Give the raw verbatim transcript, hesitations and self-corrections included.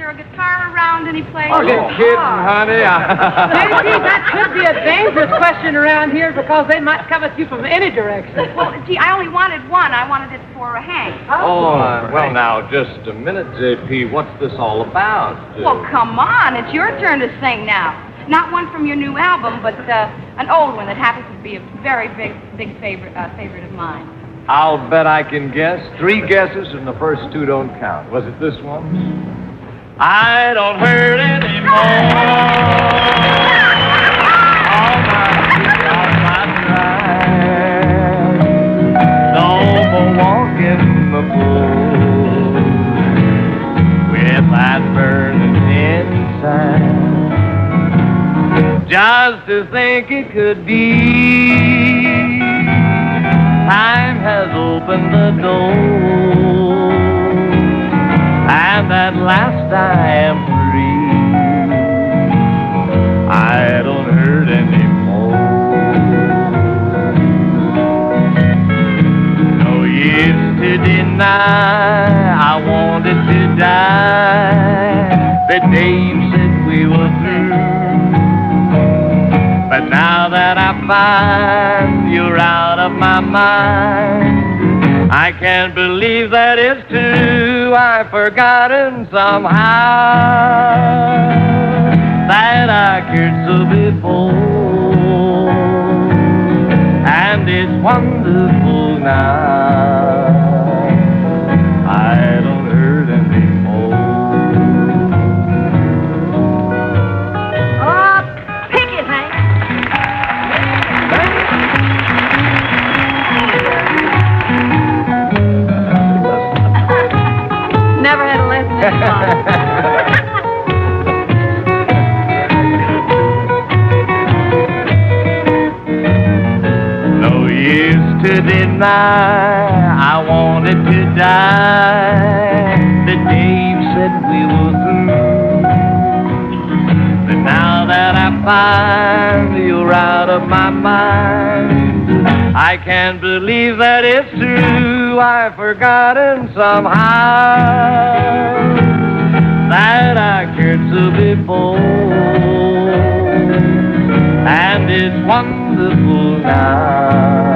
there a guitar around any place? Oh, you're kidding, honey. Maybe that could be a dangerous question around here because they might come at you from any direction. Well, gee, I only wanted one. I wanted it for a Hank. Oh, uh, well, now, just a minute, J P. What's this all about? Uh, Well, come on. It's your turn to sing now. Not one from your new album, but uh, an old one that happens to be a very big, big favorite, uh, favorite of mine. I'll bet I can guess. Three guesses, and the first two don't count. Was it this one? I don't hurt anymore. All my feet are my stride. No more walking the floor with that burning inside. Just to think it could be. Time has opened the door, and at last I am free. I don't hurt anymore. No use to deny I wanted to die the day you said we were through. But now that I find you're out of my mind, I can't believe that it's true. I've forgotten somehow that I cared so before, and it's wonderful now. I don't hurt anymore. Oh, pick it, Hank. Never had a lesson in song. No use to deny I wanted to die the day you said we were through. But now that I find you're out of my mind, I can't believe that it's true. I've forgotten somehow that I cared so before, and it's wonderful now.